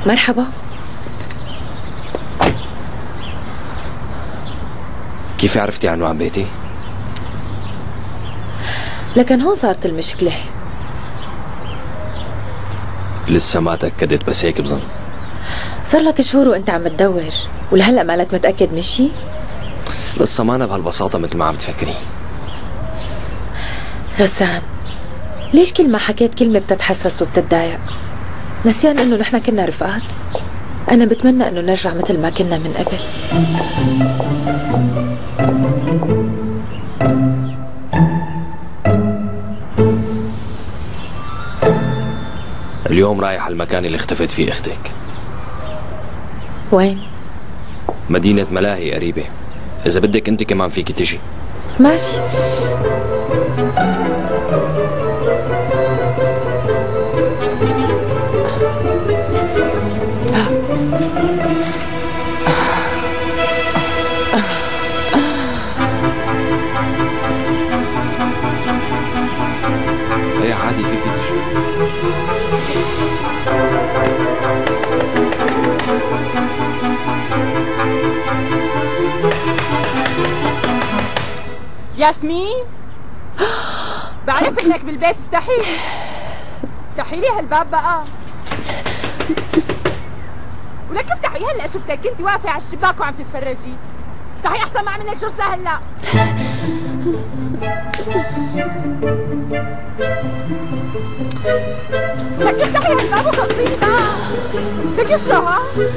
مرحبا. كيف عرفتي عنوان بيتي؟ لكن هون صارت المشكلة. لسه ما تأكدت بس هيك بظن. صار لك شهور وانت عم تدور ولهلا مالك متأكد من شي؟ لسه ما أنا بهالبساطة مثل ما عم تفكري. غسان، ليش كل ما حكيت كلمة بتتحسس وبتتضايق؟ نسيان انه نحن كنا رفقات؟ أنا بتمنى انه نرجع مثل ما كنا من قبل. اليوم رايح على المكان اللي اختفت فيه اختك. وين؟ مدينة ملاهي قريبة، إذا بدك أنت كمان فيك تجي. ماشي. ايه عادي فيك تجي. ياسمين، بعرف انك بالبيت. افتحي لي هالباب بقى. ولك افتحي، هلا شفتك كنت واقفه على الشباك وعم تتفرجي. افتحي احسن ما اعمل لك جرثه هلا. لك افتحي هالباب وخلصيني بقى. لك اسرع.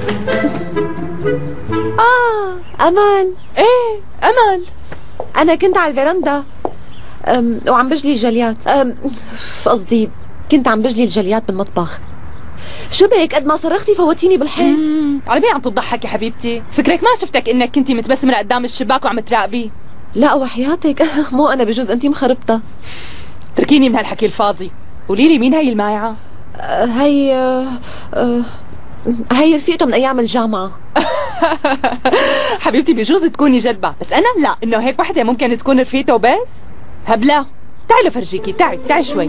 أمل. ايه امل، أنا كنت على الفيرندا وعم بجلي الجليات. قصدي كنت عم بجلي الجليات بالمطبخ. شو بك قد ما صرختي فوتيني بالحيط؟ على مين عم تضحك يا حبيبتي؟ فكرك ما شفتك انك كنتي متبسمه قدام الشباك وعم تراقبي؟ لا وحياتك مو أنا، بجوز أنتي مخربطة. تركيني من هالحكي الفاضي. قولي لي مين هي المايعة؟ هي رفيقته من أيام الجامعة. حبيبتي بجوز تكوني جدبة، بس أنا لا، إنه هيك وحدة ممكن تكون رفيقته بس؟ هبلة، تعي لفرجيكي، تعي شوي.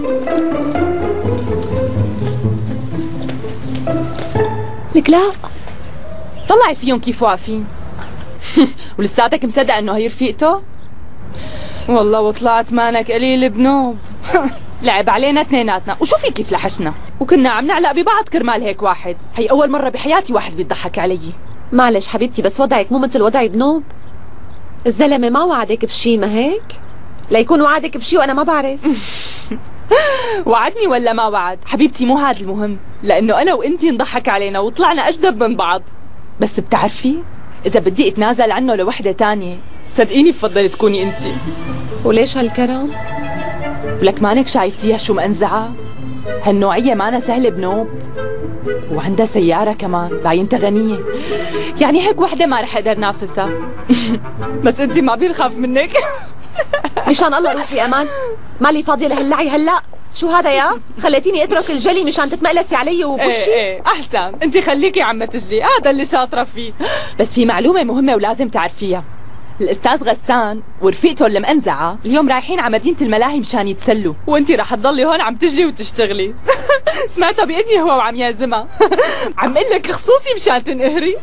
لك لا، طلعي فيهم كيف واقفين. ولساتك مصدقة إنه هي رفيقته؟ والله وطلعت مانك قليل بنوب. لعب علينا اثنيناتنا، وشوفي كيف لحشنا، وكنا عم نعلق ببعض كرمال هيك واحد. هي أول مرة بحياتي واحد بيضحك علي. معلش حبيبتي، بس وضعك مو مثل وضعي بنوب. الزلمة ما وعدك بشي، ما هيك؟ ليكون وعدك بشي وأنا ما بعرف. وعدني ولا ما وعد؟ حبيبتي مو هذا المهم، لأنه أنا وإنتي انضحك علينا وطلعنا أجدب من بعض. بس بتعرفي، إذا بدي أتنازل عنه لوحدة تانية صدقيني بفضل تكوني إنتي. وليش هالكرم؟ ولك مانك شايفتيها شو مأنزعة؟ هالنوعية مانا سهلة بنوب، وعندها سيارة كمان، باينتها غنية. يعني هيك وحدة ما رح أقدر نافسها. بس انتي ما بينخاف منك. مشان الله روحي أمان، مالي فاضية لهاللعي هلا. شو هذا يا؟ خليتيني اترك الجلي مشان تتمقلسي علي وبوشي. ايه احسن، انتي خليكي عم تجلي، هذا اللي شاطرة فيه. بس في معلومة مهمة ولازم تعرفيها. الأستاذ غسان ورفيقته اللي مأنزعة اليوم رايحين على مدينة الملاهي مشان يتسلوا، وانتي رح تضلي هون عم تجلي وتشتغلي. سمعتها بإذني هو وعم يعزمها. عم قل لك خصوصي مشان تنقهري.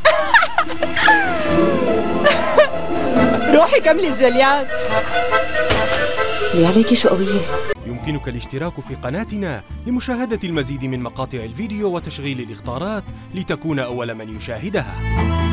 روحي كملي الجليات. اللي عليكي شو قوية. يمكنك الاشتراك في قناتنا لمشاهدة المزيد من مقاطع الفيديو وتشغيل الإخطارات لتكون أول من يشاهدها.